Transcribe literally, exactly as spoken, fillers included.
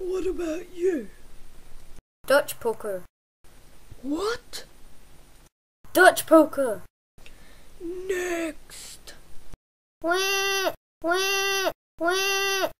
What about you? Dutchpoker. What? Dutchpoker. Next. Wah, wah, wah.